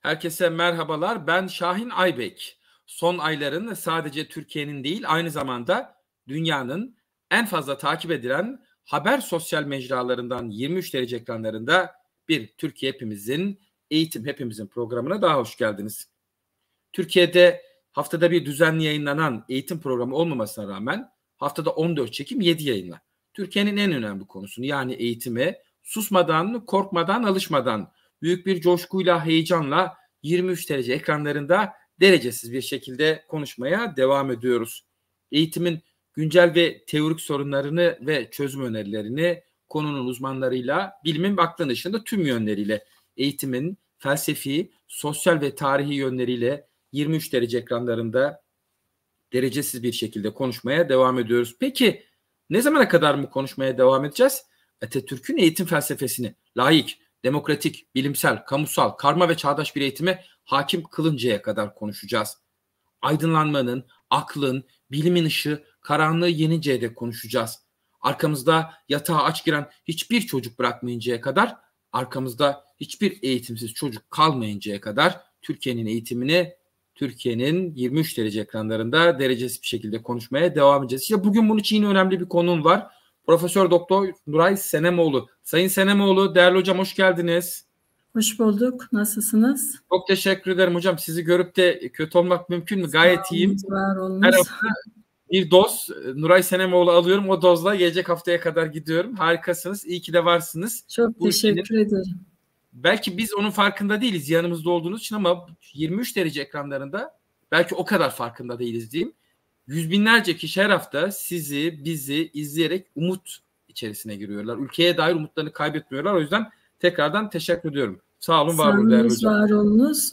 Herkese merhabalar. Ben Şahin Aybek. Son ayların sadece Türkiye'nin değil, aynı zamanda dünyanın en fazla takip edilen haber sosyal mecralarından 23 derece ekranlarında bir Türkiye Hepimizin, Eğitim Hepimizin programına daha hoş geldiniz. Türkiye'de haftada bir düzenli yayınlanan eğitim programı olmamasına rağmen haftada 14 çekim 7 yayınla. Türkiye'nin en önemli konusunu, yani eğitime susmadan, korkmadan, alışmadan, büyük bir coşkuyla, heyecanla 23 derece ekranlarında derecesiz bir şekilde konuşmaya devam ediyoruz. Eğitimin güncel ve teorik sorunlarını ve çözüm önerilerini konunun uzmanlarıyla, bilimin aklın dışında tüm yönleriyle, eğitimin felsefi, sosyal ve tarihi yönleriyle 23 derece ekranlarında derecesiz bir şekilde konuşmaya devam ediyoruz. Peki ne zamana kadar mı konuşmaya devam edeceğiz? Atatürk'ün eğitim felsefesini laik, demokratik, bilimsel, kamusal, karma ve çağdaş bir eğitime hakim kılıncaya kadar konuşacağız. Aydınlanmanın, aklın, bilimin ışığı karanlığı yeninceye dek konuşacağız. Arkamızda yatağa aç giren hiçbir çocuk bırakmayıncaya kadar, arkamızda hiçbir eğitimsiz çocuk kalmayıncaya kadar Türkiye'nin eğitimini Türkiye'nin 23 derece ekranlarında derecesiz bir şekilde konuşmaya devam edeceğiz. İşte bugün bunun için yine önemli bir konum var. Profesör Doktor Nuray Senemoğlu. Sayın Senemoğlu, değerli hocam, hoş geldiniz. Hoş bulduk. Nasılsınız? Çok teşekkür ederim hocam. Sizi görüp de kötü olmak mümkün mü? Gayet iyiyim. Var olunuz. Her hafta bir doz Nuray Senemoğlu alıyorum. O dozla gelecek haftaya kadar gidiyorum. Harikasınız. İyi ki de varsınız. Çok teşekkür ederim. Belki biz onun farkında değiliz yanımızda olduğunuz için, ama 23 derece ekranlarında belki o kadar farkında değiliz diyeyim. Yüz binlerce kişi her hafta sizi, bizi izleyerek umut içerisine giriyorlar. Ülkeye dair umutlarını kaybetmiyorlar. O yüzden tekrardan teşekkür ediyorum. Sağ olun, var olun değerli hocam. Var olunuz.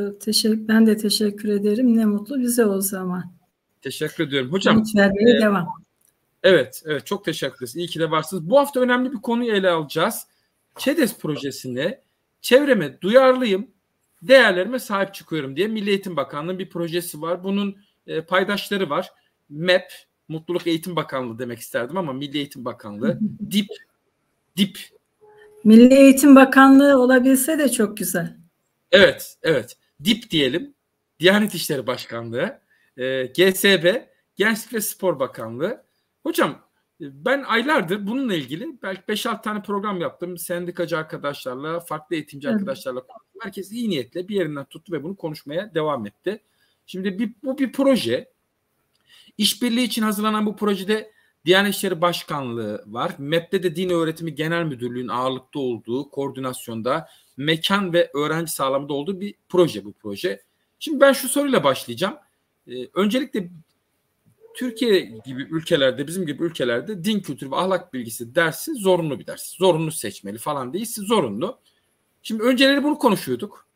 Ben de teşekkür ederim. Ne mutlu bize o zaman. Teşekkür ediyorum. Hocam. Umut vermeye devam. Evet, çok teşekkür ederiz. İyi ki de varsınız. Bu hafta önemli bir konuyu ele alacağız. ÇEDES projesinde çevreme duyarlıyım, değerlerime sahip çıkıyorum diye Milli Eğitim Bakanlığı'nın bir projesi var. Bunun paydaşları var. MEP, Mutluluk Eğitim Bakanlığı demek isterdim ama Milli Eğitim Bakanlığı. DİP. Milli Eğitim Bakanlığı olabilse de çok güzel. Evet. DİP diyelim. Diyanet İşleri Başkanlığı. GSB, Gençlik ve Spor Bakanlığı. Hocam, ben aylardır bununla ilgili belki 5-6 tane program yaptım. Sendikacı arkadaşlarla, farklı eğitimci arkadaşlarla konuştum. Herkes iyi niyetle bir yerinden tuttu ve bunu konuşmaya devam etti. Şimdi bu bir proje. İşbirliği için hazırlanan bu projede Diyanet İşleri Başkanlığı var. MEP'te de Din Öğretimi Genel Müdürlüğü'nün ağırlıkta olduğu koordinasyonda, mekan ve öğrenci sağlamında olduğu bir proje bu proje. Şimdi ben şu soruyla başlayacağım. Öncelikle Türkiye gibi ülkelerde, bizim gibi ülkelerde din kültürü ve ahlak bilgisi dersi zorunlu bir ders. Zorunlu seçmeli falan değil, zorunlu. Şimdi önceleri bunu konuşuyorduk.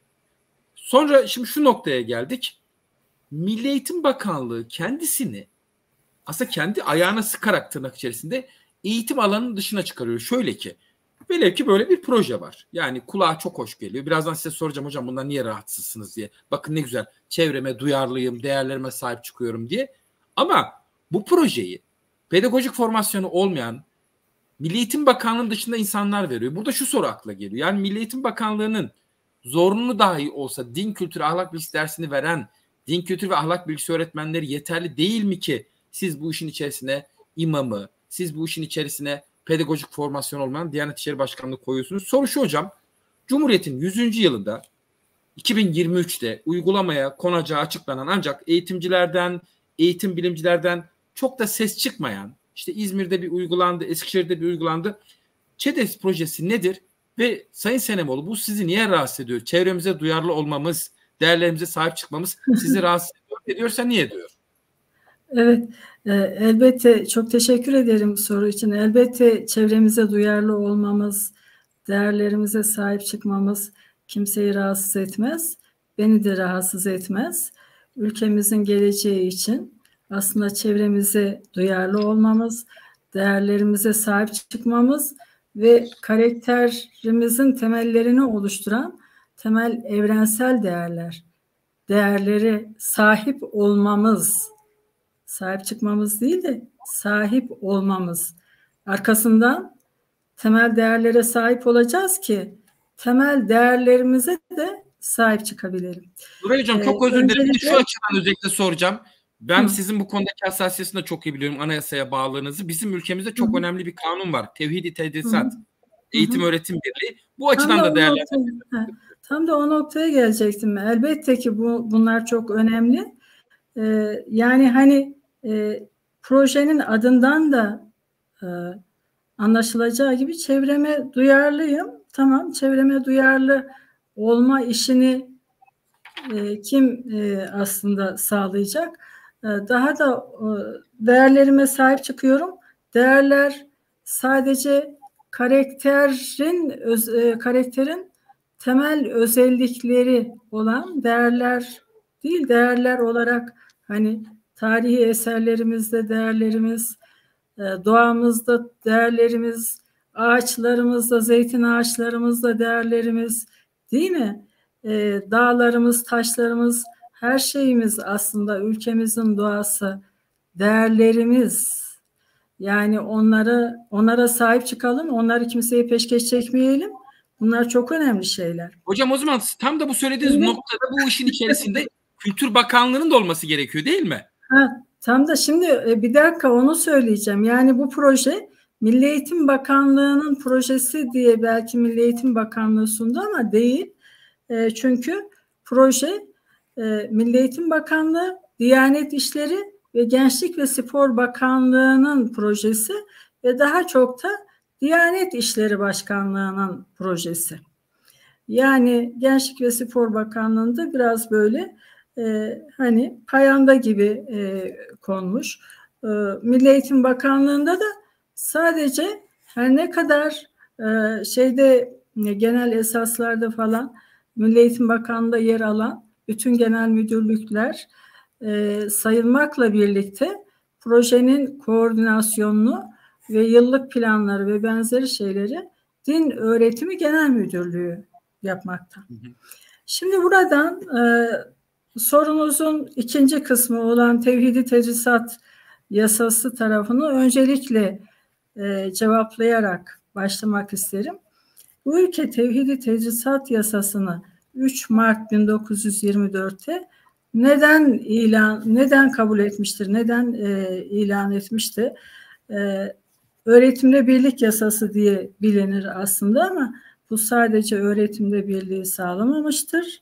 Sonra şimdi şu noktaya geldik. Milli Eğitim Bakanlığı kendisini aslında kendi ayağına sıkarak, tırnak içerisinde, eğitim alanının dışına çıkarıyor. Şöyle ki, velev ki böyle bir proje var. Yani kulağa çok hoş geliyor. Birazdan size soracağım hocam bundan niye rahatsızsınız diye. Bakın ne güzel, çevreme duyarlıyım, değerlerime sahip çıkıyorum diye. Ama bu projeyi pedagojik formasyonu olmayan Milli Eğitim Bakanlığı'nın dışında insanlar veriyor. Burada şu soru akla geliyor. Yani Milli Eğitim Bakanlığı'nın zorunlu dahi olsa din kültürü ahlak bilgisi dersini veren din kültürü ve ahlak bilgisi öğretmenleri yeterli değil mi ki siz bu işin içerisine imamı, siz bu işin içerisine pedagojik formasyon olmayan Diyanet İşleri Başkanlığı koyuyorsunuz? Soru şu hocam. Cumhuriyet'in 100. yılında 2023'te uygulamaya konacağı açıklanan ancak eğitimcilerden, eğitim bilimcilerden çok da ses çıkmayan, işte İzmir'de bir uygulandı, Eskişehir'de bir uygulandı. ÇEDES projesi nedir? Ve Sayın Senemoğlu, bu sizi niye rahatsız ediyor? Çevremize duyarlı olmamız, değerlerimize sahip çıkmamız sizi rahatsız ediyorsa niye ediyor? Evet, elbette çok teşekkür ederim soru için. Elbette çevremize duyarlı olmamız, değerlerimize sahip çıkmamız kimseyi rahatsız etmez. Beni de rahatsız etmez. Ülkemizin geleceği için aslında çevremize duyarlı olmamız, değerlerimize sahip çıkmamız ve karakterimizin temellerini oluşturan temel evrensel değerlere sahip olmamız, sahip çıkmamız değil de sahip olmamız. Arkasından temel değerlere sahip olacağız ki temel değerlerimize de sahip çıkabilelim. Nuray Hocam çok özür dilerim. Öncelikle, Şu açıdan özellikle soracağım. Ben sizin bu konudaki hassasiyetini de çok iyi biliyorum. Anayasaya bağlılığınızı. Bizim ülkemizde çok önemli bir kanun var. Tevhid-i Tedrisat. Eğitim Öğretim Birliği. Bu açıdan da değerlendirelim. Tam da o noktaya gelecektim. Elbette ki bunlar çok önemli. Yani hani projenin adından da anlaşılacağı gibi çevreme duyarlıyım. Tamam, çevreme duyarlı olma işini kim aslında sağlayacak? Daha da değerlerime sahip çıkıyorum. Değerler sadece karakterin temel özellikleri olan değerler değil, değerler olarak hani tarihi eserlerimizde değerlerimiz, doğamızda değerlerimiz, ağaçlarımızda, zeytin ağaçlarımızda değerlerimiz, değil mi? Dağlarımız, taşlarımız, her şeyimiz aslında ülkemizin doğası, değerlerimiz. Yani onlara sahip çıkalım, onları kimseye peşkeş çekmeyelim. Bunlar çok önemli şeyler. Hocam o zaman tam da bu söylediğiniz noktada bu işin içerisinde Kültür Bakanlığı'nın da olması gerekiyor değil mi? Tam da şimdi bir dakika onu söyleyeceğim. Yani bu proje Milli Eğitim Bakanlığı'nın projesi diye belki Milli Eğitim Bakanlığı sundu ama değil. Çünkü proje Milli Eğitim Bakanlığı, Diyanet İşleri ve Gençlik ve Spor Bakanlığı'nın projesi ve daha çok da Diyanet İşleri Başkanlığı'nın projesi. Yani Gençlik ve Spor Bakanlığı'nda biraz böyle hani payanda gibi konmuş. Milli Eğitim Bakanlığı'nda da sadece her ne kadar genel esaslarda falan Milli Eğitim Bakanlığı'nda yer alan bütün genel müdürlükler sayılmakla birlikte projenin koordinasyonunu ve yıllık planları ve benzeri şeyleri Din Öğretimi Genel Müdürlüğü yapmakta. Şimdi buradan sorunuzun ikinci kısmı olan Tevhid-i Tedrisat Yasası tarafını öncelikle cevaplayarak başlamak isterim. Bu ülke Tevhid-i Tedrisat Yasasını 3 Mart 1924'te neden kabul etmiştir, neden ilan etmişti? Öğretimde birlik yasası diye bilinir aslında ama bu sadece öğretimde birliği sağlamamıştır.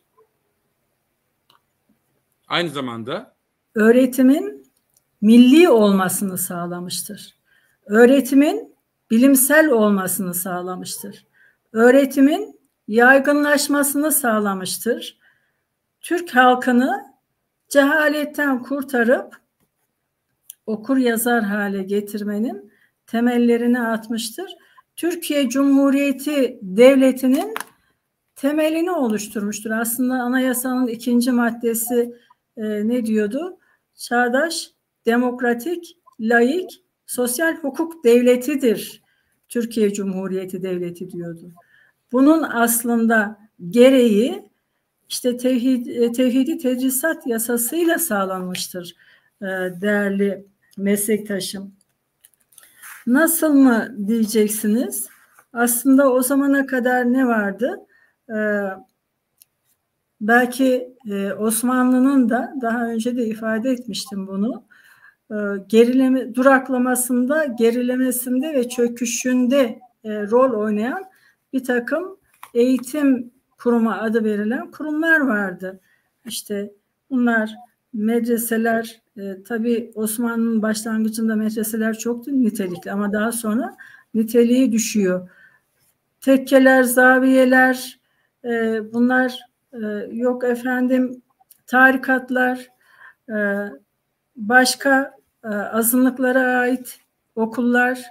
Aynı zamanda öğretimin milli olmasını sağlamıştır. Öğretimin bilimsel olmasını sağlamıştır. Öğretimin yaygınlaşmasını sağlamıştır. Türk halkını cehaletten kurtarıp okur yazar hale getirmenin temellerini atmıştır. Türkiye Cumhuriyeti Devleti'nin temelini oluşturmuştur. Aslında anayasanın 2. maddesi ne diyordu? Çağdaş, demokratik, laik, sosyal hukuk devletidir Türkiye Cumhuriyeti Devleti diyordu. Bunun aslında gereği işte Tevhid-i Tedrisat Yasası'yla sağlanmıştır değerli meslektaşım. Nasıl mı diyeceksiniz? Aslında o zamana kadar ne vardı? Belki Osmanlı'nın da daha önce de ifade etmiştim bunu. Duraklamasında, gerilemesinde ve çöküşünde rol oynayan bir takım eğitim kurumu adı verilen kurumlar vardı. İşte bunlar medreseler, tabii Osmanlı'nın başlangıcında medreseler çoktu nitelikli ama daha sonra niteliği düşüyor. Tekkeler, zaviyeler, bunlar yok efendim tarikatlar, başka azınlıklara ait okullar,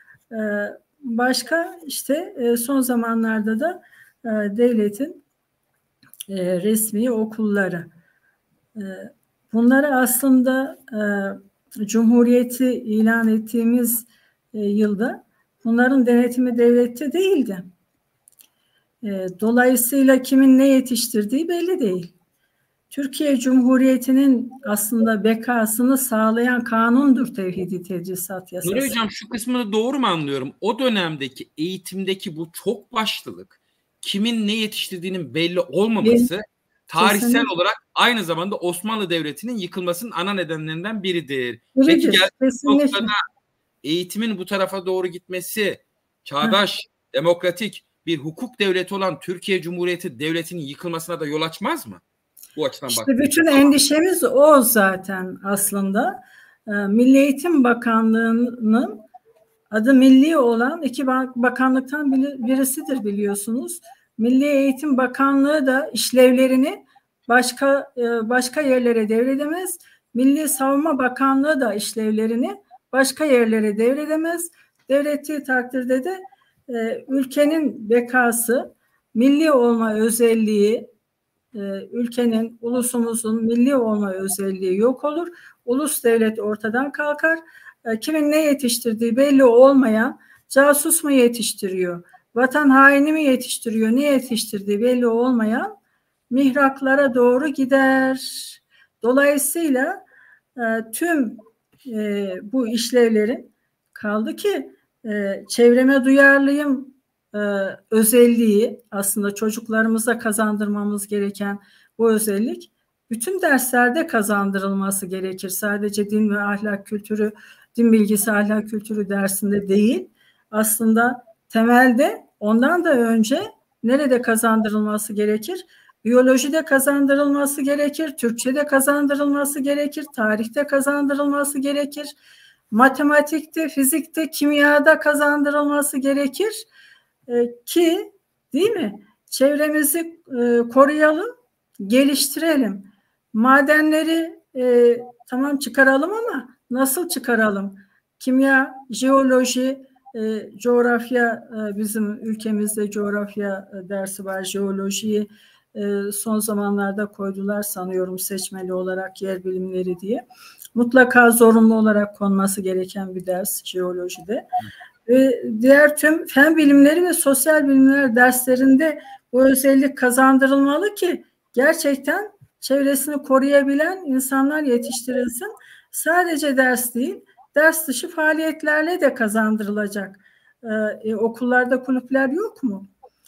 başka işte son zamanlarda da devletin resmi okulları. Bunları aslında Cumhuriyeti ilan ettiğimiz yılda bunların denetimi devlette değildi. Dolayısıyla kimin ne yetiştirdiği belli değil. Türkiye Cumhuriyeti'nin aslında bekasını sağlayan kanundur Tevhid-i Tedrisat Yasası. Nuray Hocam şu kısmını doğru mu anlıyorum? O dönemdeki eğitimdeki bu çok başlılık kimin ne yetiştirdiğinin belli olmaması tarihsel Kesinlikle. olarak aynı zamanda Osmanlı Devleti'nin yıkılmasının ana nedenlerinden biridir. Peki Biridir. geldiğimiz Kesinlikle. noktada eğitimin bu tarafa doğru gitmesi, çağdaş, demokratik bir hukuk devleti olan Türkiye Cumhuriyeti Devleti'nin yıkılmasına da yol açmaz mı? Bu açıdan İşte baktığımızda. bütün endişemiz o zaten aslında. Milli Eğitim Bakanlığı'nın adı milli olan iki bakanlıktan birisidir biliyorsunuz. Milli Eğitim Bakanlığı da işlevlerini başka yerlere devredemez. Milli Savunma Bakanlığı da işlevlerini başka yerlere devredemez. Devrettiği takdirde de ülkenin bekası, milli olma özelliği, ülkenin, ulusumuzun milli olma özelliği yok olur. Ulus devlet ortadan kalkar. Kimin ne yetiştirdiği belli olmayan casus mu yetiştiriyor, vatan haini mi yetiştiriyor, ne yetiştirdiği belli olmayan mihraklara doğru gider. Dolayısıyla tüm bu işlevlerin kaldı ki çevreme duyarlıyım özelliği aslında çocuklarımıza kazandırmamız gereken bu özellik bütün derslerde kazandırılması gerekir. Sadece din ve ahlak kültürü, din bilgisi ahlak kültürü dersinde değil. Aslında temelde ondan da önce nerede kazandırılması gerekir? Biyolojide kazandırılması gerekir, Türkçe'de kazandırılması gerekir, tarihte kazandırılması gerekir, matematikte, fizikte, kimyada kazandırılması gerekir. Ki değil mi? Çevremizi koruyalım, geliştirelim. Madenleri tamam çıkaralım ama nasıl çıkaralım? Kimya, jeoloji, coğrafya, bizim ülkemizde coğrafya dersi var. Jeolojiyi son zamanlarda koydular sanıyorum seçmeli olarak yer bilimleri diye. Mutlaka zorunlu olarak konması gereken bir ders jeolojide. Ve diğer tüm fen bilimleri ve sosyal bilimler derslerinde bu özellik kazandırılmalı ki gerçekten çevresini koruyabilen insanlar yetiştirilsin. Sadece ders değil, ders dışı faaliyetlerle de kazandırılacak. Okullarda kulüpler yok mu?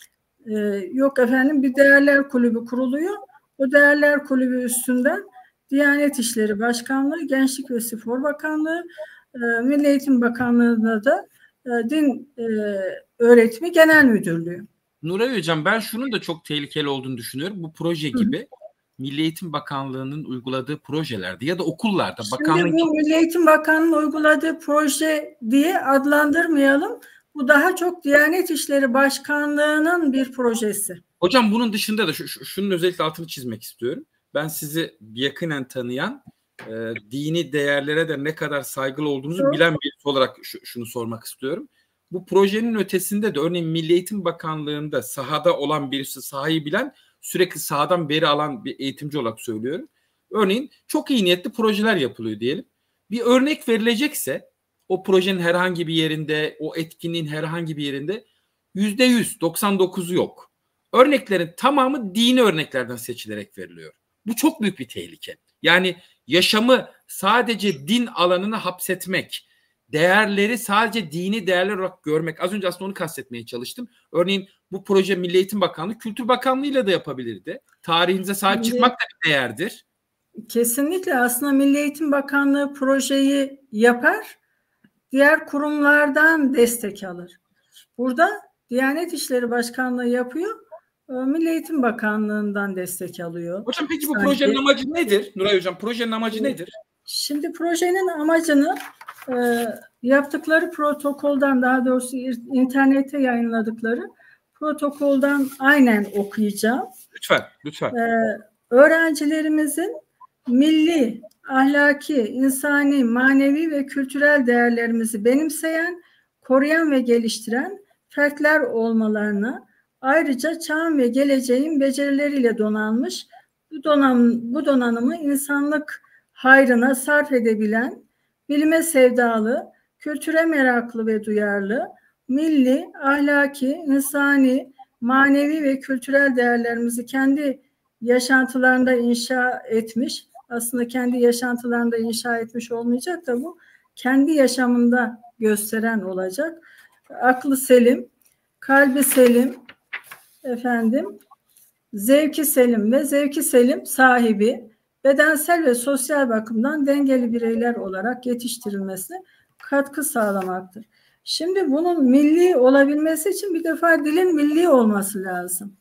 Yok efendim, bir değerler kulübü kuruluyor. O değerler kulübü üstünden Diyanet İşleri Başkanlığı, Gençlik ve Spor Bakanlığı, Milli Eğitim Bakanlığı'nda da Din Öğretimi Genel Müdürlüğü. Nuray Hocam, ben şunun da çok tehlikeli olduğunu düşünüyorum. Bu proje gibi Milli Eğitim Bakanlığı'nın uyguladığı projelerde ya da okullarda Şimdi bu Milli Eğitim Bakanlığı'nın uyguladığı proje diye adlandırmayalım. Bu daha çok Diyanet İşleri Başkanlığı'nın bir projesi. Hocam bunun dışında da şunun özellikle altını çizmek istiyorum. Ben sizi yakinen tanıyan, dini değerlere de ne kadar saygılı olduğunuzu bilen birisi olarak şunu sormak istiyorum. Bu projenin ötesinde de örneğin Milli Eğitim Bakanlığı'nda sahada olan birisi, sahayı bilen, sürekli sahadan veri alan bir eğitimci olarak söylüyorum. Örneğin çok iyi niyetli projeler yapılıyor diyelim. Bir örnek verilecekse o projenin herhangi bir yerinde, o etkinliğin herhangi bir yerinde %100, 99'u yok. Örneklerin tamamı dini örneklerden seçilerek veriliyor. Bu çok büyük bir tehlike. Yani yaşamı sadece din alanına hapsetmek, değerleri sadece dini değerler olarak görmek. Az önce aslında onu kastetmeye çalıştım. Örneğin bu proje Milli Eğitim Bakanlığı, Kültür Bakanlığı'yla da yapabilirdi. Tarihinize sahip çıkmak da bir değerdir. Kesinlikle aslında Milli Eğitim Bakanlığı projeyi yapar, diğer kurumlardan destek alır. Burada Diyanet İşleri Başkanlığı yapıyor, Milli Eğitim Bakanlığı'ndan destek alıyor. Hocam peki bu projenin amacı nedir? Nuray Hocam, projenin amacı nedir? Şimdi projenin amacını yaptıkları protokoldan, daha doğrusu internete yayınladıkları protokoldan aynen okuyacağım. Lütfen. Öğrencilerimizin milli, ahlaki, insani, manevi ve kültürel değerlerimizi benimseyen, koruyan ve geliştiren fertler olmalarını, ayrıca çağın ve geleceğin becerileriyle donanmış, bu donanımı insanlık hayrına sarf edebilen, bilime sevdalı, kültüre meraklı ve duyarlı, milli, ahlaki, insani, manevi ve kültürel değerlerimizi kendi yaşantılarında inşa etmiş, aslında kendi yaşantılarında inşa etmiş olmayacak da bu kendi yaşamında gösteren olacak. Aklı selim, kalbi selim, efendim zevki selim ve zevki selim sahibi, bedensel ve sosyal bakımdan dengeli bireyler olarak yetiştirilmesine katkı sağlamaktır. Şimdi bunun milli olabilmesi için bir defa dilin milli olması lazım.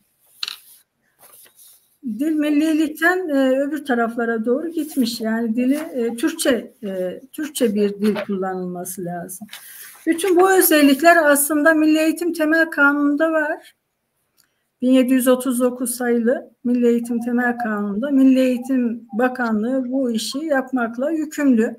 Dil millilikten öbür taraflara doğru gitmiş. Yani dili Türkçe bir dil kullanılması lazım. Bütün bu özellikler aslında Milli Eğitim Temel Kanunu'nda var. 1739 sayılı Milli Eğitim Temel Kanunu'nda Milli Eğitim Bakanlığı bu işi yapmakla yükümlü.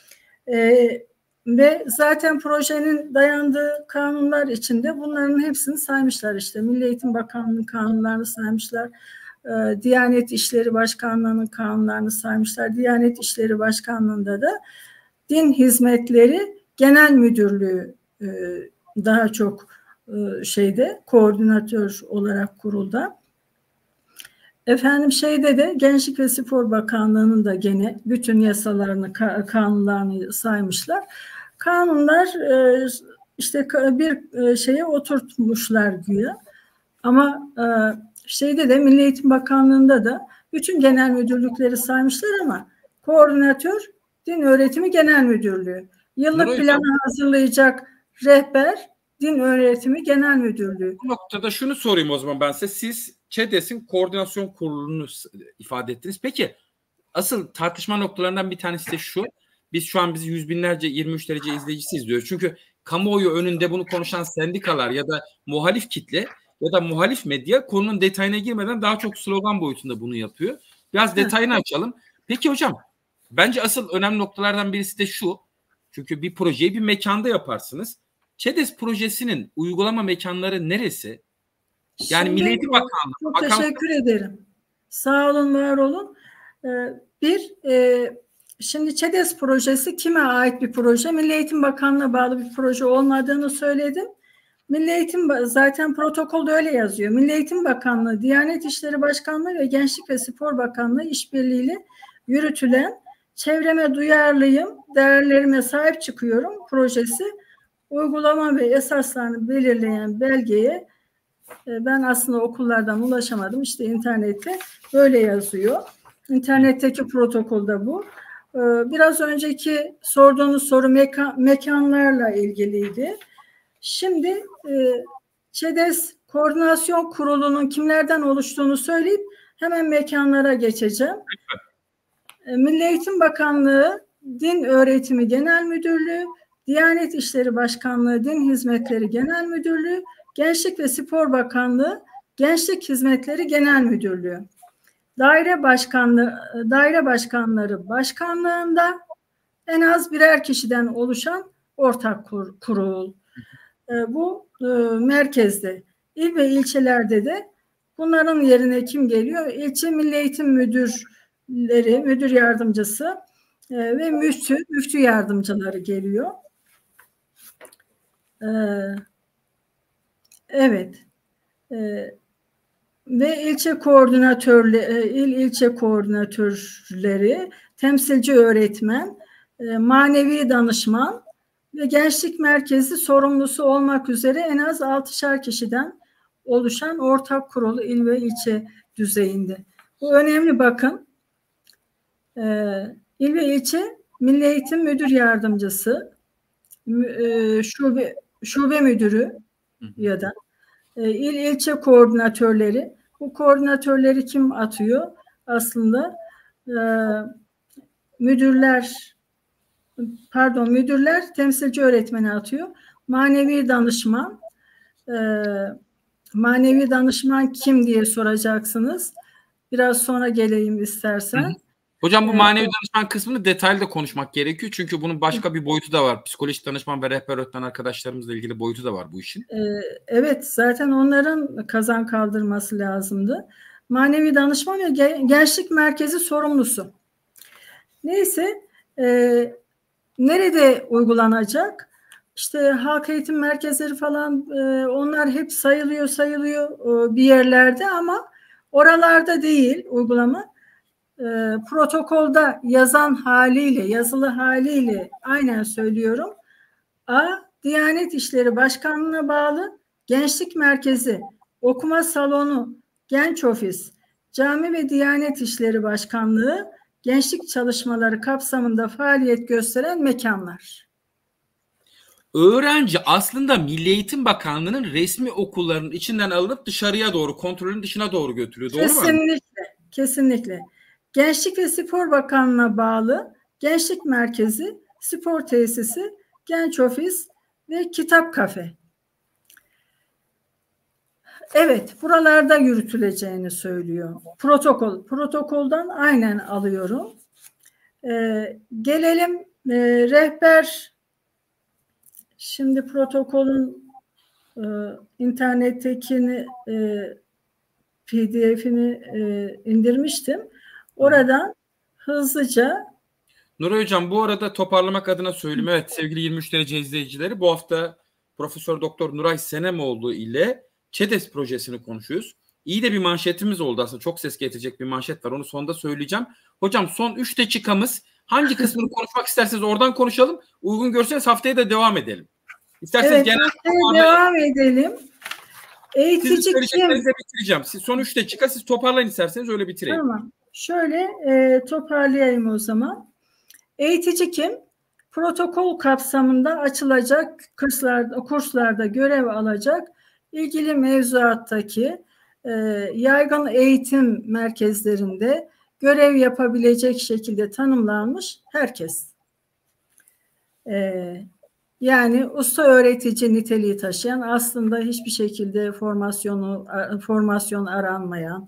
Ve zaten projenin dayandığı kanunlar içinde bunların hepsini saymışlar işte. Milli Eğitim Bakanlığı kanunlarını saymışlar. Diyanet İşleri Başkanlığı'nın kanunlarını saymışlar. Diyanet İşleri Başkanlığı'nda da Din Hizmetleri Genel Müdürlüğü daha çok koordinatör olarak kurulda. Efendim de Gençlik ve Spor Bakanlığı'nın da gene bütün yasalarını, kanunlarını saymışlar. Kanunlar işte bir şeye oturtmuşlar güya. Ama de Milli Eğitim Bakanlığı'nda da bütün genel müdürlükleri saymışlar ama koordinatör Din Öğretimi Genel Müdürlüğü. Yıllık planı hazırlayacak rehber Din Öğretimi Genel Müdürlüğü. Bu noktada şunu sorayım o zaman ben size. Siz ÇEDES'in koordinasyon kurulunu ifade ettiniz. Peki asıl tartışma noktalarından bir tanesi de şu. Biz şu an bizi yüz binlerce 23 derece izleyicisi izliyoruz. Çünkü kamuoyu önünde bunu konuşan sendikalar ya da muhalif kitle ya da muhalif medya konunun detayına girmeden daha çok slogan boyutunda bunu yapıyor. Biraz detayını açalım. Peki hocam, bence asıl önemli noktalardan birisi de şu. Çünkü bir projeyi bir mekanda yaparsınız. ÇEDES projesinin uygulama mekanları neresi? Yani Milli Eğitim Bakanlığı. Çok teşekkür ederim. Sağ olun, var olun. Şimdi ÇEDES projesi kime ait bir proje? Milli Eğitim Bakanlığı'na bağlı bir proje olmadığını söyledim. Milli Eğitim zaten protokolde öyle yazıyor. Milli Eğitim Bakanlığı, Diyanet İşleri Başkanlığı ve Gençlik ve Spor Bakanlığı işbirliğiyle yürütülen çevreme duyarlıyım, değerlerime sahip çıkıyorum projesi uygulama ve esaslarını belirleyen belgeye ben aslında okullardan ulaşamadım. İşte internette böyle yazıyor. İnternetteki protokolda bu. Biraz önceki sorduğunuz soru mekanlarla ilgiliydi. Şimdi ÇEDES Koordinasyon Kurulu'nun kimlerden oluştuğunu söyleyip hemen mekanlara geçeceğim. Milli Eğitim Bakanlığı Din Öğretimi Genel Müdürlüğü, Diyanet İşleri Başkanlığı Din Hizmetleri Genel Müdürlüğü, Gençlik ve Spor Bakanlığı Gençlik Hizmetleri Genel Müdürlüğü. Daire başkanları başkanlığında en az birer kişiden oluşan ortak kurul. Bu merkezde. İl ve ilçelerde de bunların yerine kim geliyor? İlçe Milli Eğitim Müdürleri, müdür yardımcısı ve müftü yardımcıları geliyor. Evet. Ve ilçe koordinatörleri, ilçe koordinatörleri, temsilci öğretmen, manevi danışman ve gençlik merkezi sorumlusu olmak üzere en az 6'şar kişiden oluşan ortak kurulu il ve ilçe düzeyinde. Bu önemli, bakın. İl ve ilçe Milli Eğitim Müdür Yardımcısı, şube müdürü ya da il ilçe koordinatörleri. Bu koordinatörleri kim atıyor? Aslında müdürler temsilci öğretmeni atıyor. Manevi danışman kim diye soracaksınız. Biraz sonra geleyim istersen. Hocam bu manevi danışman kısmını detaylı da konuşmak gerekiyor. Çünkü bunun başka bir boyutu da var. Psikolojik danışman ve rehber öğretmen arkadaşlarımızla ilgili boyutu da var bu işin. Evet, zaten onların kazan kaldırması lazımdı. Manevi danışman ve gençlik merkezi sorumlusu. Neyse, nerede uygulanacak? İşte halk eğitim merkezleri falan, onlar hep sayılıyor bir yerlerde ama oralarda değil uygulama. Protokolda yazılı haliyle aynen söylüyorum. Diyanet İşleri Başkanlığı'na bağlı gençlik merkezi okuma salonu, genç ofis, cami ve Diyanet İşleri Başkanlığı, gençlik çalışmaları kapsamında faaliyet gösteren mekanlar. Öğrenci aslında Milli Eğitim Bakanlığı'nın resmi okullarının içinden alınıp dışarıya doğru, kontrolün dışına doğru götürüyor. Doğru mu? Kesinlikle, kesinlikle. Gençlik ve Spor Bakanlığı'na bağlı gençlik merkezi, spor tesisi, genç ofis ve kitap kafe. Evet, buralarda yürütüleceğini söylüyor. Protokoldan aynen alıyorum. Gelelim rehber. Şimdi protokolün internettekini PDF'ini indirmiştim. Oradan hızlıca. Nuray Hocam, bu arada toparlamak adına söyleyeyim. Evet sevgili 23 derece izleyicileri, bu hafta Profesör Doktor Nuray Senemoğlu ile ÇEDES projesini konuşuyoruz. İyi de bir manşetimiz oldu aslında. Çok ses getirecek bir manşet var. Onu sonunda söyleyeceğim. Hocam son 3 dakikamız. Hangi kısmını konuşmak isterseniz oradan konuşalım. Uygun görseniz haftaya da devam edelim. İsterseniz evet, genel devam edelim. Eğitici Siz kim? bitireceğim. Siz son 3 dakika siz toparlayın isterseniz, öyle bitireyim. Tamam. Şöyle toparlayayım o zaman. Eğitici kim? Protokol kapsamında açılacak kurslarda görev alacak, ilgili mevzuattaki yaygın eğitim merkezlerinde görev yapabilecek şekilde tanımlanmış herkes. Yani usta öğretici niteliği taşıyan, aslında hiçbir şekilde formasyon aranmayan,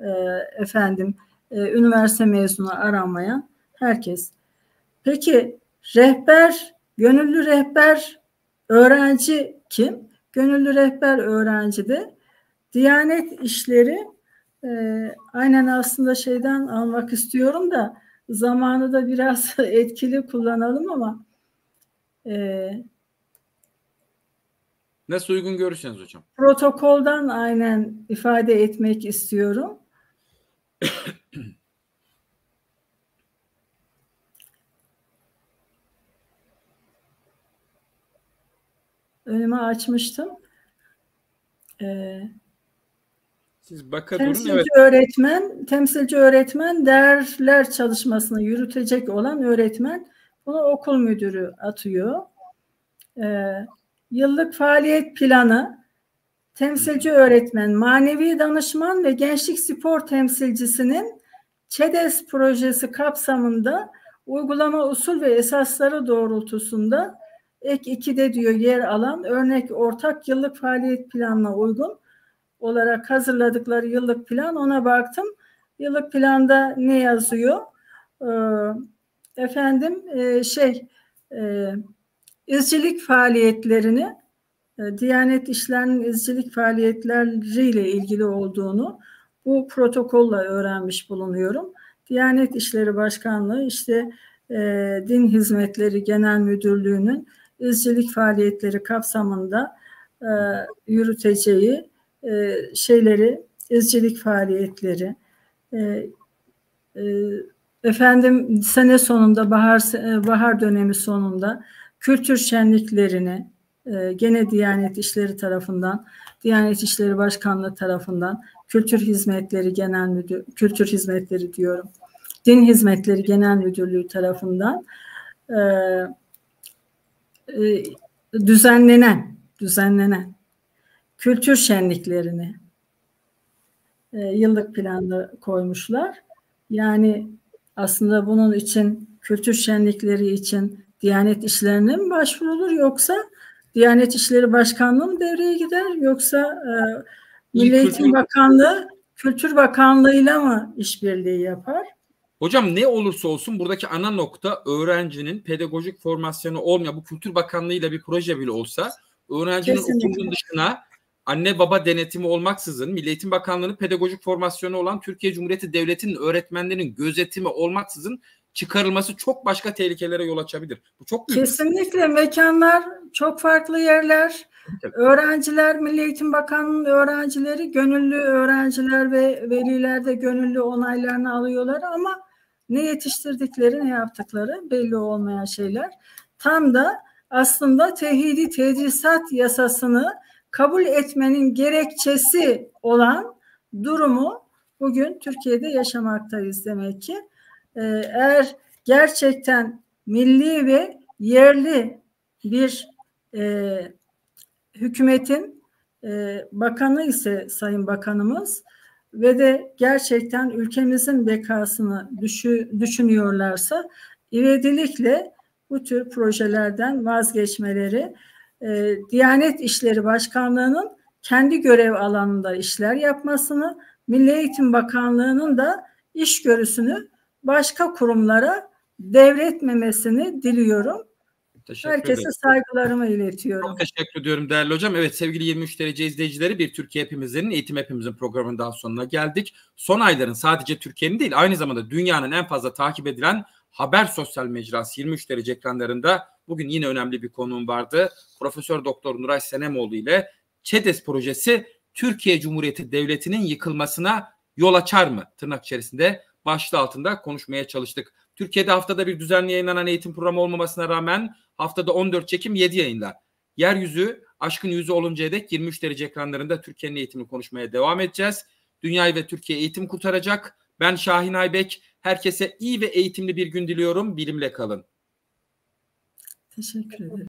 üniversite mezunu aranmayan herkes. Peki rehber, gönüllü rehber öğrenci kim? Gönüllü rehber öğrenci de Diyanet İşleri, aynen aslında şeyden almak istiyorum da zamanı da biraz etkili kullanalım ama nasıl uygun görürseniz hocam. Protokoldan aynen ifade etmek istiyorum. Önüme açmıştım. Siz baka Temsilci durun. Temsilci öğretmen değerler çalışmasını yürütecek olan öğretmen. Bunu okul müdürü atıyor. Yıllık faaliyet planı, temsilci öğretmen, manevi danışman ve gençlik spor temsilcisinin ÇEDES projesi kapsamında uygulama usul ve esasları doğrultusunda ek 2'de diyor yer alan örnek ortak yıllık faaliyet planına uygun olarak hazırladıkları yıllık plan, ona baktım. Yıllık planda ne yazıyor? İzcilik faaliyetlerini, Diyanet İşleri'nin izcilik faaliyetleriyle ilgili olduğunu bu protokolla öğrenmiş bulunuyorum. Diyanet İşleri Başkanlığı işte Din Hizmetleri Genel Müdürlüğü'nün izcilik faaliyetleri kapsamında yürüteceği izcilik faaliyetleri, sene sonunda, bahar dönemi sonunda kültür şenliklerini gene Diyanet İşleri tarafından, Diyanet İşleri Başkanlığı tarafından Kültür Hizmetleri Din Hizmetleri Genel Müdürlüğü tarafından düzenlenen kültür şenliklerini yıllık planda koymuşlar. Yani aslında bunun için, kültür şenlikleri için Diyanet İşleri'ne mi başvurulur, yoksa Diyanet İşleri Başkanlığı mı devreye gider, yoksa Milli Eğitim Bakanlığı Kültür Bakanlığı'yla mı işbirliği yapar? Hocam ne olursa olsun buradaki ana nokta öğrencinin pedagojik formasyonu olmayan, bu Kültür Bakanlığı'yla bir proje bile olsa öğrencinin okulun dışına anne baba denetimi olmaksızın, Milli Eğitim Bakanlığı'nın pedagojik formasyonu olan Türkiye Cumhuriyeti Devleti'nin öğretmenlerinin gözetimi olmaksızın çıkarılması çok başka tehlikelere yol açabilir. Bu çok büyük. Kesinlikle, mekanlar çok farklı yerler. Evet. Öğrenciler, Milli Eğitim Bakanlığı'nın öğrencileri, gönüllü öğrenciler ve veliler de gönüllü onaylarını alıyorlar ama ne yetiştirdikleri, ne yaptıkları belli olmayan şeyler. Tam da aslında tevhidi tedrisat yasasını kabul etmenin gerekçesi olan durumu bugün Türkiye'de yaşamaktayız demek ki. Eğer gerçekten milli ve yerli bir hükümetin bakanı ise Sayın Bakanımız ve de gerçekten ülkemizin bekasını düşünüyorlarsa ivedilikle bu tür projelerden vazgeçmeleri, Diyanet İşleri Başkanlığı'nın kendi görev alanında işler yapmasını, Milli Eğitim Bakanlığı'nın da iş görüsünü başka kurumlara devretmemesini diliyorum. Herkese saygılarımı iletiyorum. Çok teşekkür ediyorum değerli hocam. Evet sevgili 23 derece izleyicileri, bir Türkiye Hepimizin, Eğitim Hepimizin programının daha sonuna geldik. Son ayların sadece Türkiye'nin değil aynı zamanda dünyanın en fazla takip edilen haber sosyal mecrası 23 derece ekranlarında bugün yine önemli bir konuğum vardı. Profesör Doktor Nuray Senemoğlu ile ÇEDES projesi Türkiye Cumhuriyeti Devleti'nin yıkılmasına yol açar mı? Tırnak içerisinde başlığı altında konuşmaya çalıştık. Türkiye'de haftada bir düzenli yayınlanan eğitim programı olmamasına rağmen haftada 14 çekim 7 yayınlar. Yeryüzü aşkın yüzü oluncaya dek 23 derece ekranlarında Türkiye'nin eğitimini konuşmaya devam edeceğiz. Dünyayı ve Türkiye eğitim kurtaracak. Ben Şahin Aybek. Herkese iyi ve eğitimli bir gün diliyorum. Bilimle kalın. Teşekkür ederim.